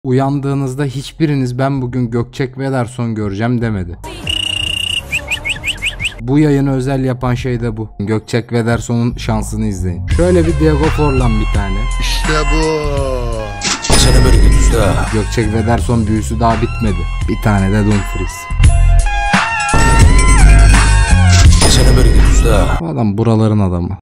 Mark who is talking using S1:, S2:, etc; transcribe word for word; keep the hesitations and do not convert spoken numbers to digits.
S1: Uyandığınızda hiçbiriniz ben bugün Gökçek ve Ederson göreceğim demedi. Bu yayını özel yapan şey de bu. Gökçek ve Ederson'un şansını izleyin. Şöyle bir Diego Forlan bir tane.
S2: İşte bu.
S3: Kesene bereket usta.
S1: Gökçek ve Ederson büyüsü daha bitmedi. Bir tane de Dumfries.
S3: Kesene bereket usta.
S1: Bu adam buraların adamı.